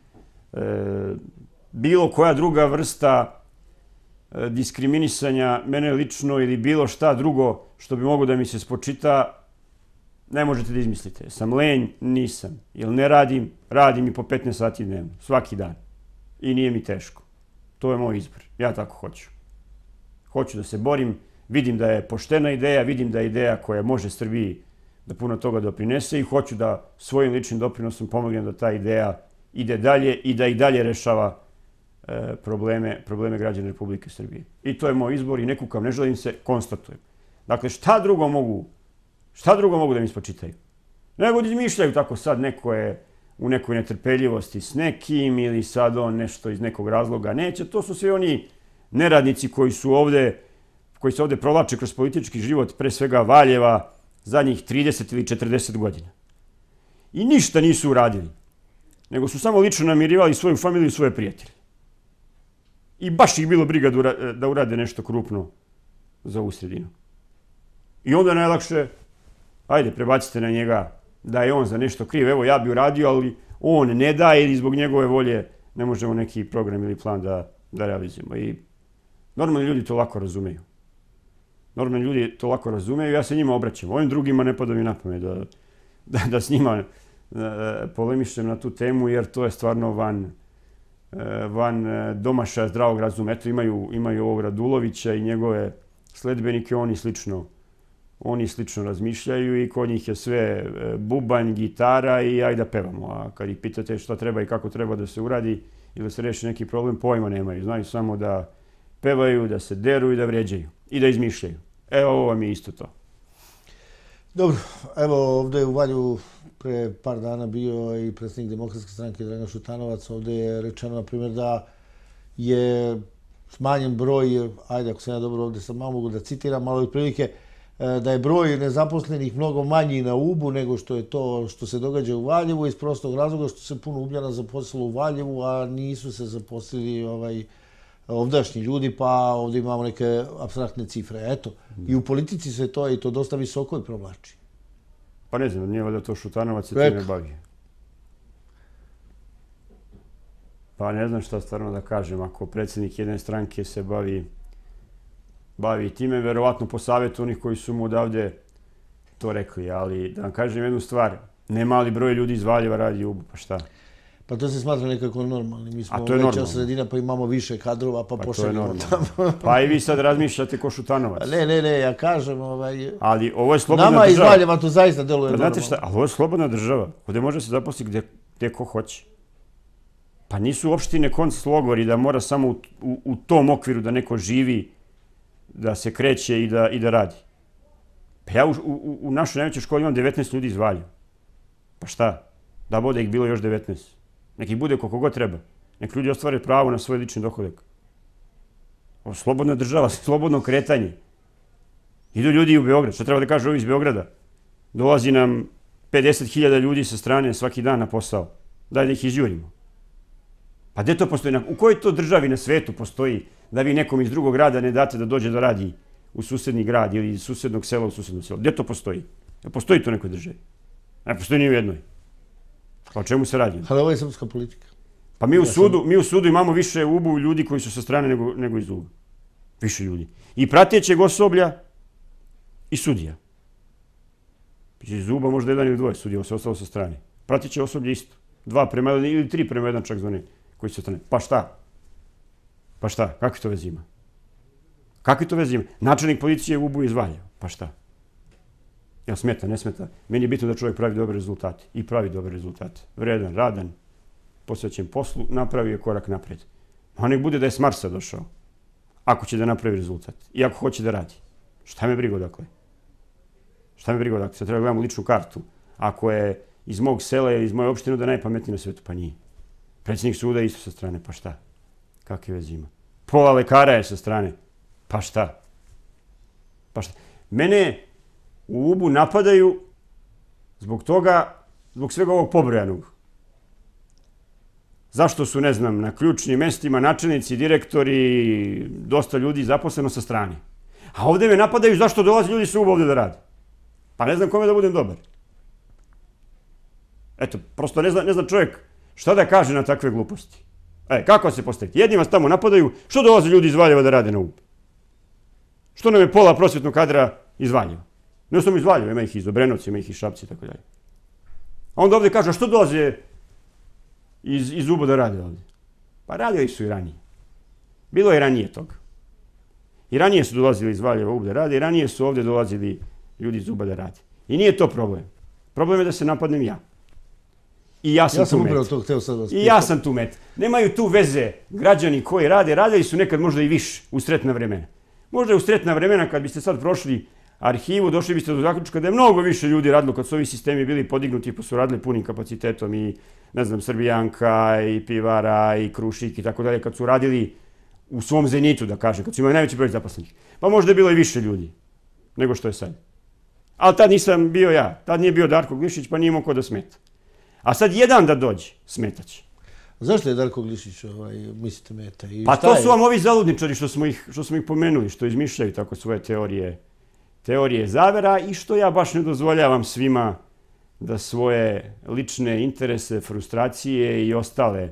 Bilo koja druga vrsta diskriminisanja mene lično ili bilo šta drugo što bi moglo da mi se spočita, ne možete da izmislite. Sam lenj? Nisam. Jel ne radim? Radim i po 15 sati dnevno. Svaki dan. I nije mi teško. To je moj izbor. Ja tako hoću. Hoću da se borim. Vidim da je poštena ideja. Vidim da je ideja koja može Srbiji da puno toga doprinese i hoću da svojim ličnim doprinosom pomognem da ta ideja ide dalje i da i dalje rešava probleme građana Republike Srbije. I to je moj izbor i ne kukam, ne želim se, konstatujem. Dakle, šta drugo mogu da mi spočitaju? Nego da izmišljaju tako sad neko je u nekoj netrpeljivosti s nekim ili sad on nešto iz nekog razloga neće. To su svi oni neradnici koji se ovde provlače kroz politički život, pre svega Valjeva, zadnjih 30 ili 40 godina. I ništa nisu uradili, nego su samo lično namirivali svoju familiju i svoje prijatelje. I baš ih bilo briga da urade nešto krupno za ovu sredinu. I onda najlakše, ajde, prebacite na njega da je on za nešto kriv. Evo, ja bi uradio, ali on ne daje ili zbog njegove volje ne možemo neki program ili plan da realizujemo. I normalni ljudi to lako razumeju. Ja se njima obraćam. Ovim drugima ne pada mi na pamet da s njima polemišem na tu temu, jer to je stvarno van domašaja zdravog razuma. Eto, imaju ovog Radulovića i njegove sledbenike, oni slično razmišljaju i kod njih je sve bubanj, gitara i ajde da pevamo. A kad ih pitate šta treba i kako treba da se uradi ili da se reši neki problem, pojma nemaju. Znaju samo da pevaju, da se deru i da vređaju i da izmišljaju. Evo, ovo vam je isto to. Dobro, evo ovde u Valjevu pre par dana bio i predsjednik Demokratske stranke Dragan Šutanovac. Ovde je rečeno, na primjer, da je smanjen broj, ajde, ako se ja dobro ovde sam malo mogu da citiram, malo otprilike, da je broj nezaposlenih mnogo manji na Ubu nego što je to što se događa u Valjevu iz prostog razloga što se puno Ugljana zaposlilo u Valjevu, a nisu se zaposlili ovdašnji ljudi, pa ovdje imamo neke apstraktne cifre. Eto, i u politici se to i to dosta visoko i provlači. Pa ne znam, nije valjda to Šutanovac se time bavi. Pa ne znam šta stvarno da kažem, ako predsjednik jedne stranke se bavi time, verovatno po savjetu onih koji su mu odavde to rekli, ali da vam kažem jednu stvar, ne mali broj ljudi iz Valjeva radi Ubu, pa šta? Pa to se smatra nekako normalnim. Mi smo veća sredina pa imamo više kadrova pa pošaljemo tamo. Pa i vi sad razmišljate ko Šutanovac. Ne, ja kažem... Ali ovo je slobodna država. Nama iz Valjeva to zaista deluje normalno. Znate šta, ali ovo je slobodna država. Ovdje može se zaposliti gdje ko hoće. Pa nisu opštine konclogori da mora samo u tom okviru da neko živi, da se kreće i da radi. Pa ja u našoj najvećoj školi imam 19 ljudi iz Valjeva. Pa šta? Da bude ih bilo još 19. Nek ih bude koliko god treba. Nek ljudi ostvare pravo na svoj lični dohodak. Ovo slobodna država, slobodno kretanje. Idu ljudi u Beograd. Šta treba da kažu ovi iz Beograda? Dolazi nam 50.000 ljudi sa strane svaki dan na posao. Daj da ih izjurimo. Pa gdje to postoji? U kojoj to državi na svetu postoji da vi nekom iz drugog grada ne date da dođe da radi u susedni grad ili iz susednog sela u susedno selo? Gdje to postoji? Ne postoji to u nekoj državi. Ne postoji ni u jednoj. Pa o čemu se radi? Ali ovo je srpska politika. Pa mi u sudu imamo više u Ubu ljudi koji su sa strane nego iz Uba. Više ljudi. I pratećeg osoblja i sudija. Iz Uba možda jedan ili dvoje sudija, se ostalo sa strane. Prateće osoblje isto. 2:1 ili 3:1 čak za one koji su sa strane. Pa šta? Pa šta? Kakvi to veze ima? Kakvi to veze ima? Načelnik policije u Ubu iz Valjeva. Pa šta? Jel smeta, ne smeta? Meni je bitno da čovjek pravi dobre rezultate. I pravi dobre rezultate. Vredan, radan, posvećen poslu, napravio korak naprijed. A nek bude da je s Marsa došao. Ako će da napravi rezultat. I ako hoće da radi. Šta me briga odakle? Šta me briga odakle? Sad treba gledamo ličnu kartu. Ako je iz mog sela ili iz moje opštine da je najpametniji na svetu, pa nije. Predsjednik suda je isto sa strane, pa šta? Kakve veze ima? Pola lekara je sa strane, pa šta? Pa šta? Mene u Ubu napadaju zbog svega ovog pobrojanog. Zašto su, ne znam, na ključnim mestima načelnici, direktori, dosta ljudi zaposleno sa strane. A ovdje me napadaju zašto dolaze ljudi sa Uba ovdje da rade. Pa ne znam kome da budem dobar. Eto, prosto ne zna čovjek šta da kaže na takve gluposti. Kako se postaviti? Jedni vas tamo napadaju, što dolaze ljudi iz Valjeva da rade na Ub? Što nam je pola prosvjetnog kadra iz Valjeva? Ne samo iz Valjeva, ima ih iz Obrenovca, ima ih iz Šapca i tako dalje. A onda ovdje kaže, što dolaze iz Uba da rade ovdje? Pa radili su i ranije. Bilo je ranije toga. I ranije su dolazili iz Valjeva u Ub da rade, i ranije su ovdje dolazili ljudi iz Uba da rade. I nije to problem. Problem je da se napadnem ja. I ja sam tu met. I ja sam tu met. Nemaju tu veze građani koji radili su nekad možda i više u sretna vremena. Možda u sretna vremena kad biste sad prošli arhivu, došli biste do zaključka da je mnogo više ljudi radilo kad su ovi sistemi bili podignuti pa su radili punim kapacitetom i, ne znam, Srbijanka i Pivara i Krušik i tako dalje, kad su radili u svom zenitu, da kažem, kad su imali najveći broj zaposlenih. Pa možda je bilo i više ljudi nego što je sad. Ali tad nisam bio ja. Tad nije bio Darko Glišić pa nije imao ko da smeta. A sad jedan da dođe, smetaće. Zašto je Darko Glišić, mislite, meta? Pa to su vam ovi zaludničari što smo ih pomenuli, što izmišljaju tako svoje teorije zavera i što ja baš ne dozvoljavam svima da svoje lične interese, frustracije i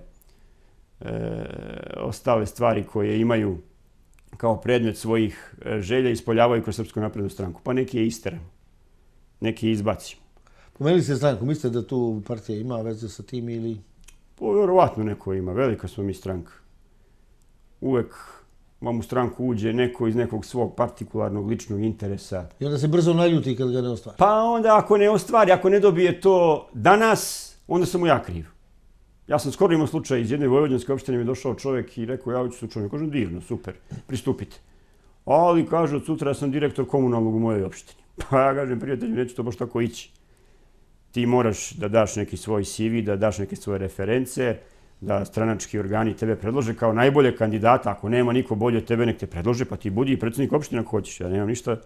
ostale stvari koje imaju kao predmet svojih želja ispoljavaju kroz Srpsku naprednu stranku. Pa neki je isteramo, neki je izbacimo. Pomenuli ste stranku, mislite da tu partija ima veze sa tim ili... Vjerovatno neko ima, velika smo mi stranka. Uvek vam u stranku uđe neko iz nekog svog partikularnog ličnog interesa. I onda se brzo naljuti kad ga ne ostvari. Pa onda ako ne ostvari, ako ne dobije to danas, onda sam mu ja kriv. Ja sam skoro imao slučaj iz jedne vojvođanske opštine, mi je došao čovjek i rekao, ja hoću slučajno. Kažem, divno, super, pristupite. Ali, kaže, od sutra sam direktor komunalnog u mojoj opštini. Pa ja kažem, prijatelju, neće to baš tako ići. Ti moraš da daš neki svoj CV, da daš neke svoje reference, da stranački organi tebe predlože kao najbolje kandidata. Ako nema niko bolje od tebe, nek te predlože, pa ti budi i predsjednik opštine ako hoćeš. Ja nemam ništa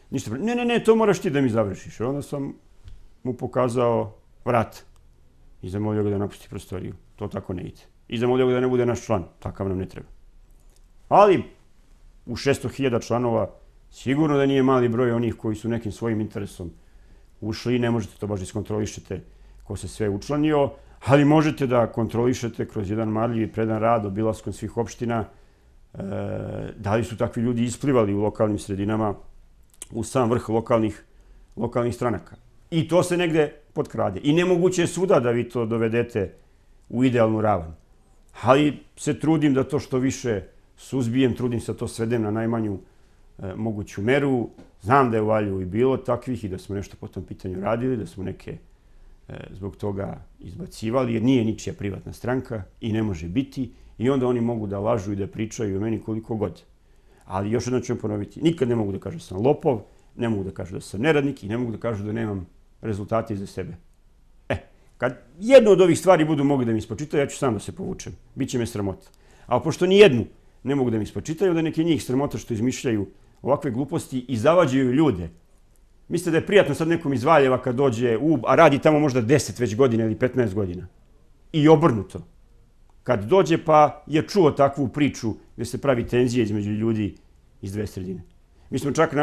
ništa. Ne, to moraš ti da mi završiš. Onda sam mu pokazao vrat i zamolio ga da napusti prostoriju. To tako ne ide. I zamolio ga da ne bude naš član. Takav nam ne treba. Ali u 600.000 članova sigurno da nije mali broj onih koji su nekim svojim interesom ušli i ne možete to baš iskontrolišete ko se sve učlanio, ali možete da kontrolišete kroz jedan marljiv i predan rad obilaskom svih opština da li su takvi ljudi isplivali u lokalnim sredinama u sam vrh lokalnih stranaka. I to se negde potkrade. I nemoguće je svuda da vi to dovedete u idealnu ravan. Ali se trudim da to što više suzbijem, trudim se da to svedem na najmanju moguću meru. Znam da je u Valjevu i bilo takvih i da smo nešto po tom pitanju radili, da smo neke zbog toga izbacivali, jer nije ničija privatna stranka i ne može biti. I onda oni mogu da lažu i da pričaju o meni koliko god. Ali još jednom ću ponoviti, nikad ne mogu da kažu da sam lopov, ne mogu da kažu da sam neradnik i ne mogu da kažu da nemam rezultate iza sebe. Kad jednu od ovih stvari budu mogli da mi ispočitaju, ja ću sam da se povučem. Biće me sramota. A pošto ni jednu ne mogu da mi ispočitaju, da neke njih sramota što izmišljaju ovakve gluposti i zavađaju ljude. Mislite da je prijatno sad nekom iz Valjeva kad dođe a radi tamo možda 10 već godina ili 15 godina. I obrnuto. Kad dođe pa je čuo takvu priču gdje se pravi tenzija između ljudi iz dve sredine. Mi smo čak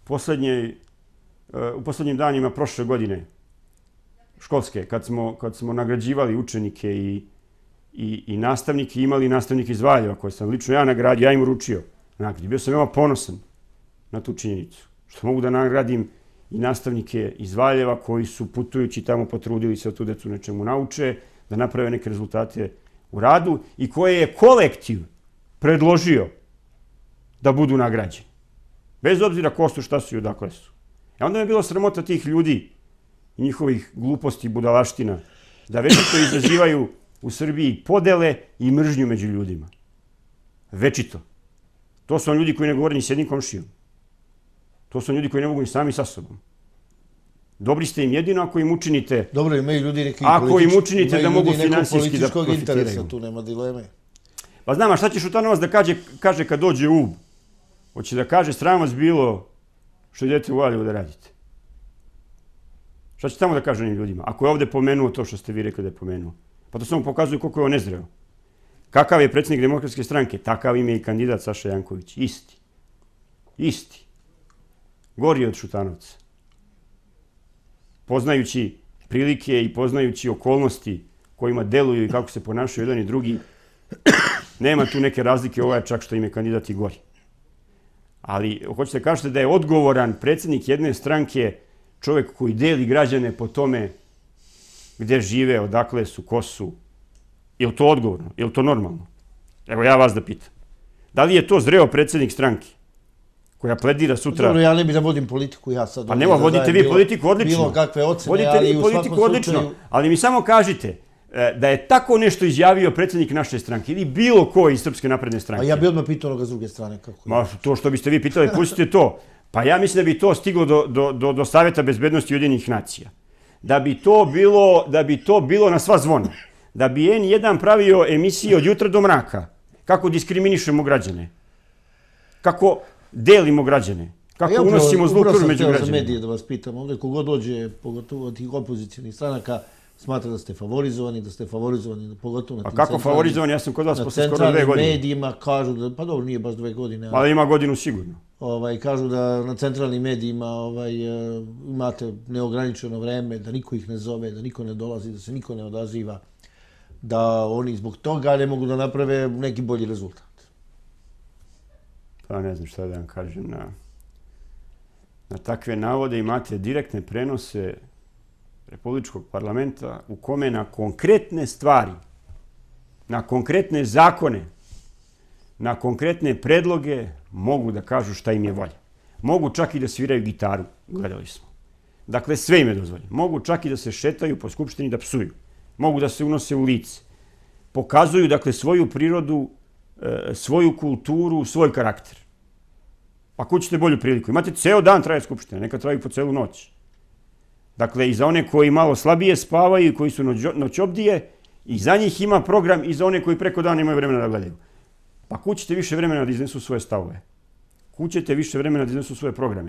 u poslednjim danima prošle godine školske, kad smo nagrađivali učenike i nastavnike, imali nastavnike iz Valjeva koje sam lično ja nagradio, ja im uručio nagradu. Bio sam veoma ponosan na tu činjenicu. Što mogu da nagradim i nastavnike iz Valjeva koji su putujući tamo potrudili se da tu decu nečemu nauče, da naprave neke rezultate u radu i koje je kolektiv predložio da budu nagrađeni. Bez obzira ko su, šta su i odakle su. A onda mi je bilo sramota tih ljudi i njihovih gluposti i budalaština da večito izazivaju u Srbiji podele i mržnju među ljudima. Večito. To su ljudi koji ne govore ni s jednim komšijom. To su ljudi koji ne mogu ni sami sa sobom. Dobri ste im jedino ako im učinite... Dobro, imaju ljudi neki ako im učinite da mogu finansijski da profitiraju. Interesa, tu nema dileme. Pa znam, a šta će Šutanovac da kaže kad dođe u UB? Hoće da kaže sram vas bilo što idete u Valjevo da radite. Šta će tamo da kaže onim ljudima? Ako je ovde pomenuo to što ste vi rekli da je pomenuo. Pa to samo pokazuje koliko je on nezreo. Kakav je predsjednik Demokratske stranke, takav im je i kandidat Saša Janković. Isti. Gori od Šutanovca. Poznajući prilike i poznajući okolnosti kojima deluju i kako se ponašaju jedan i drugi, nema tu neke razlike, ovo je čak što im je kandidat i gori. Ali hoćete da kažete da je odgovoran predsjednik jedne stranke čovjek koji deli građane po tome gdje žive, odakle su, ko su. Je li to odgovorno? Je li to normalno? Evo ja vas da pitam. Da li je to zreo predsjednik stranke koja pledira sutra... Dobro, ja ne bih da vodim politiku, ja sad... Pa nema, vodite vi politiku odlično. Bilo kakve ocene, ali u svakom slučaju... Ali mi samo kažite da je tako nešto izjavio predsjednik naše stranke ili bilo ko iz Srpske napredne stranke. A ja bi odmah pitao onoga s druge strane kako je. Ma to što biste vi pitali, pustite to. Pa ja mislim da bi to stiglo do Savjeta bezbednosti Ujedinjenih nacija. Da bi to bilo na sva zvona. Da bi N1 pravio emisije od jutra do mraka. Kako diskriminišemo građane. Kako delimo građane. Kako unosimo zlu krv među građanima. Za medije da vas pitam. Ovdje kogod dođe, pogotovo od tih opozicijnih stranaka, smatra da ste favorizovani, pogotovo na tim kako favorizovani? Ja sam kod vas posle skoro 2 godine. Na centralnim medijima kažu da, pa dobro, nije baš 2 godine. Ali ima godinu sigurno. Kažu da na centralnim medijima imate neograničeno vreme, da niko ih ne zove, da niko ne dolazi, da se niko ne odaziva, da oni zbog toga ne mogu da naprave neki bolji rezultat. Pa ne znam šta da vam kažem. Na takve navode imate direktne prenose Republičkog parlamenta u kome na konkretne stvari, na konkretne zakone, na konkretne predloge mogu da kažu šta im je volja. Mogu čak i da sviraju gitaru, gledali smo. Dakle, sve im je dozvoljeno. Mogu čak i da se šetaju po skupštini da psuju. Mogu da se unose u lice. Pokazuju, dakle, svoju prirodu, svoju kulturu, svoj karakter. Pa ko ćete bolju priliku? Imate ceo dan traje skupština, neka traju po celu noć. Dakle, i za one koji malo slabije spavaju, koji su noćobdije, i za njih ima program i za one koji preko dana imaju vremena da gledaju. Pa kud ćete više vremena da iznesu svoje stavove? Kud ćete više vremena da iznesu svoje programe?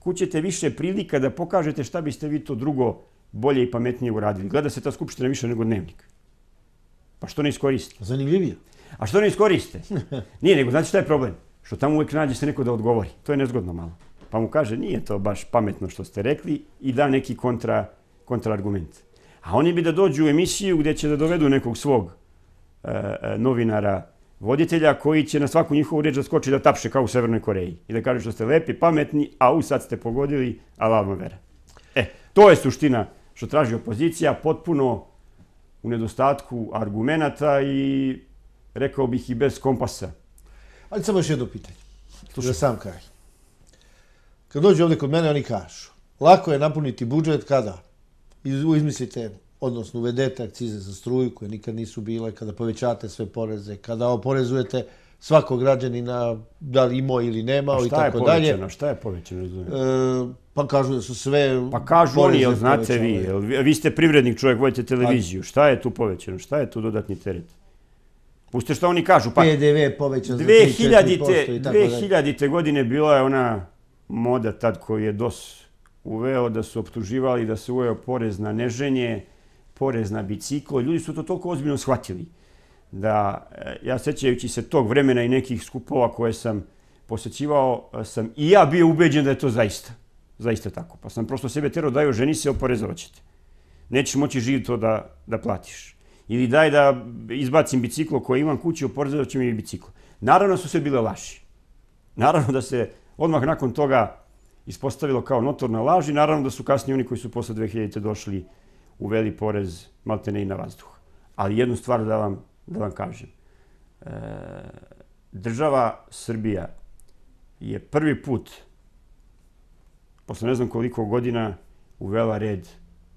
kud ćete više prilika da pokažete šta biste vi to drugo bolje i pametnije uradili. Gleda se ta skupština više nego Dnevnik. Pa što ne iskoriste? Zanimljivije. A što ne iskoriste? Nije, nego znate šta je problem? Što tamo uvijek nađe se neko da odgovori. To je nezgodno malo. Pa mu kaže, nije to baš pametno što ste rekli i da neki kontraargument. A oni bi da dođu u emisiju gdje će da dovedu nekog svog novinara, voditelja koji će na svaku njihovu reč da skoči da tapše kao u Severnoj Koreji. I da kaže što ste lepi, pametni, a sad ste pogodili, a vama vera. To je suština što traži opozicija, potpuno u nedostatku argumenata i rekao bih i bez kompasa. Ali samo još jedno pitanje. Za sam kraj. Kad dođu ovdje kod mene, oni kažu, lako je napuniti budžet kada izmislite, odnosno uvedete akcize za struju koje nikad nisu bile, kada povećate sve poreze, kada oporezujete svakog građanina, da li imao ili nemao i tako dalje. Šta je povećano? Pa kažu da su sve... Pa kažu oni, jel znate vi, vi ste privrednik čovjek, vodite televiziju, šta je tu povećano, šta je tu dodatni teret? Pustite što oni kažu. PDV povećan za 3-4% i tako dalje. 2000. godine bila je ona moda tad koju je DOS uveo, da su optuživali da se uveo porez na neženje, porez na biciklo. Ljudi su to toliko ozbiljno shvatili da, ja sećajući se tog vremena i nekih skupova koje sam posjećivao, sam i ja bio ubeđen da je to zaista tako. Pa sam prosto sebe terao, daj, ženi se, oporezovat ćete. Nećeš moći živ to da platiš. Ili daj da izbacim biciklo koje imam kući, oporezovat ću mi i biciklo. Naravno su sve bile laži. Naravno da se odmah nakon toga ispostavilo kao notorna laž i naravno da su kasnije oni koji su posle 2000. došli uveli porez maltene i na vazduh. Ali jednu stvar da vam kažem. Država Srbija je prvi put, posle ne znam koliko godina, uvela red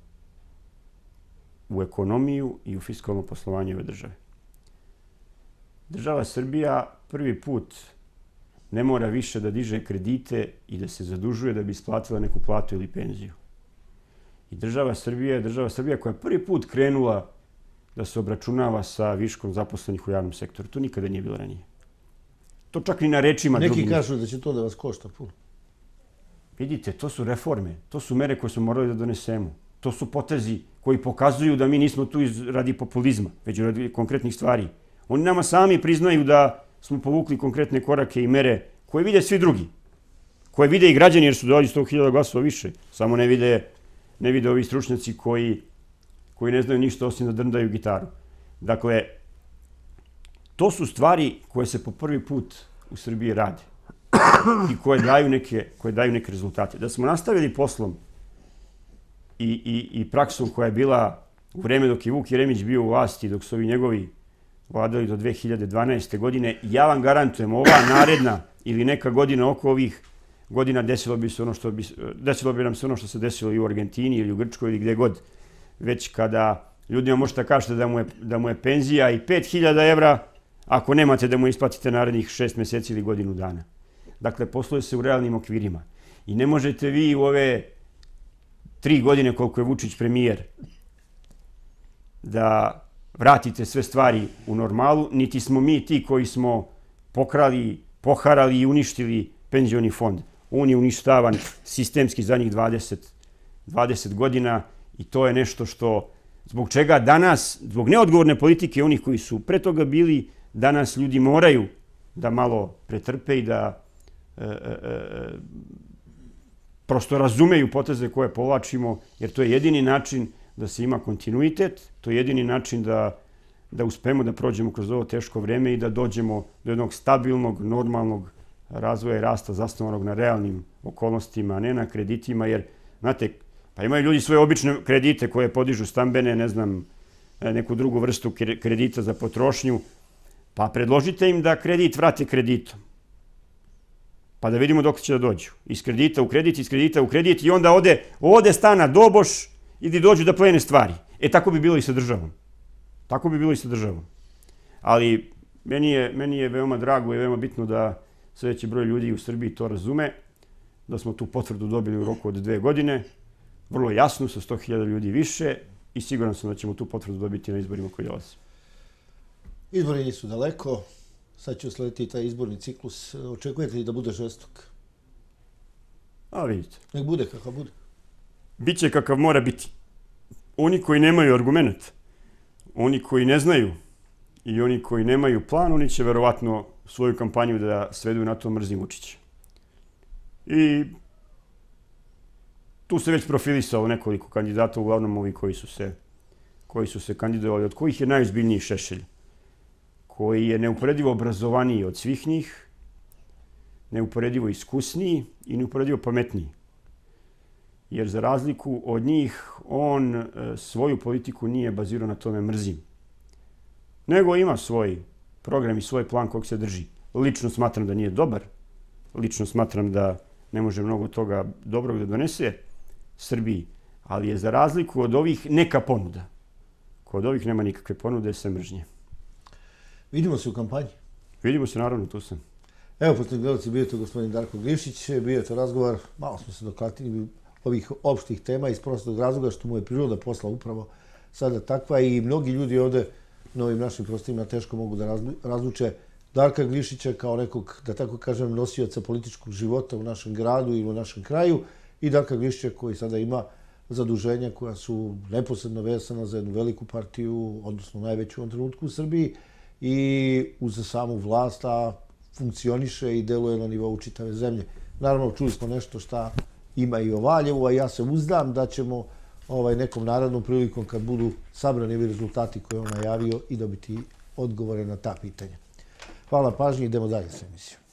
u ekonomiju i u fiskalno poslovanje ove države. Država Srbija prvi put ne mora više da diže kredite i da se zadužuje da bi isplatila neku platu ili penziju. I država Srbija koja je prvi put krenula da se obračunava sa viškom zaposlenih u javnom sektoru. To nikada nije bilo ranije. To čak ni na rečima drugim. Neki kažu da će to da vas košta puno. Vidite, to su reforme, to su mere koje smo morali da donesemo. To su potezi koji pokazuju da mi nismo tu radi populizma, već radi konkretnih stvari. Oni nama sami priznaju da smo povukli konkretne korake i mere koje vide svi drugi. Koje vide i građani jer su dali 100.000 glasova više. Samo ne vide ovi stručnjaci koji ne znaju ništa osim da drndaju gitaru. Dakle, to su stvari koje se po prvi put u Srbiji rade i koje daju neke rezultate. Da smo nastavili poslom i praksom koja je bila u vreme dok je Vuk Jeremić bio u vlasti, dok su ovi njegovi vladali do 2012. godine, ja vam garantujem, ova naredna ili neka godina oko ovih godina desilo bi nam se ono što se desilo i u Argentini ili u Grčkoj ili gdje god. Već kada ljudima možete kažete da mu je penzija i 5.000 evra, ako nemate da mu isplatite narednih 6 mjeseci ili godinu dana. Dakle, posluje se u realnim okvirima. I ne možete vi u ove 3 godine koliko je Vučić premijer da vratite sve stvari u normalu, niti smo mi ti koji smo pokrali, poharali i uništili penzioni fond. On je uništavan sistemski zadnjih 20 godina i to je nešto što, zbog čega danas, zbog neodgovorne politike onih koji su pre toga bili, danas ljudi moraju da malo pretrpe i da prosto razumeju poteze koje povlačimo, jer to je jedini način da se ima kontinuitet, to je jedini način da uspemo da prođemo kroz ovo teško vreme i da dođemo do jednog stabilnog, normalnog razvoja i rasta zasnovanog na realnim okolnostima, a ne na kreditima, jer, znate, pa imaju ljudi svoje obične kredite koje podižu stambene, ne znam, neku drugu vrstu kredita za potrošnju, pa predložite im da kredit vrate kreditom. Pa da vidimo dok će da dođu. Iz kredita u kredit, iz kredita u kredit i onda ode stana doboš ili dođu da plene stvari. Tako bi bilo i sa državom. Tako bi bilo i sa državom. Ali meni je veoma drago i veoma bitno da sve veći broj ljudi u Srbiji to razume, da smo tu potvrdu dobili u roku od 2 godine, vrlo jasno, sa 100.000 ljudi više i siguran sam da ćemo tu potvrdu dobiti na izborima koji dolaze. Izbori nisu daleko, sad će uslediti taj izborni ciklus. Očekujete li da bude žestok? A vidite. Nek bude kakav bude. Biće kakav mora biti. Oni koji nemaju argument, oni koji ne znaju i oni koji nemaju plan, oni će verovatno svoju kampanju da svedu na to mrzim Vučića. I tu se već profilisalo nekoliko kandidata, uglavnom ovi koji su se kandidovali, od kojih je najozbiljniji Šešelj, koji je neuporedivo obrazovaniji od svih njih, neuporedivo iskusniji i neuporedivo pametniji. Jer za razliku od njih, on svoju politiku nije bazirao na tome mrzim. Nego ima svoj program i svoj plan kog se drži. Lično smatram da nije dobar. Lično smatram da ne može mnogo toga dobrog da donese Srbiji. Ali je za razliku od ovih neka ponuda. Kod ovih nema nikakve ponude, sve mržnje. Vidimo se u kampanji. Vidimo se, naravno, tu sam. Evo, posljednji gledalci, bio je to gospodin Darko Glišić, bio je to razgovor, malo smo se doklatili ovih opštih tema iz prostog razloga što mu je priroda posla upravo sada takva i mnogi ljudi ovde na ovim našim prostorima teško mogu da razluče Darka Glišića kao nekog, da tako kažem, nosioca političkog života u našem gradu ili u našem kraju i Darka Glišića koji sada ima zaduženja koja su neposredno vezana za jednu veliku partiju, odnosno najveću u ovom trenutku u Srbiji i uz samu vlast, a funkcioniše i deluje na nivou čitave zemlje. Naravno, čuli smo nešto šta ima i o Valjevu, a ja se uzdam da ćemo nekom narednom prilikom kad budu sabrani ovi rezultati koje on najavio i dobiti odgovore na ta pitanja. Hvala na pažnji, idemo dalje s emisijom.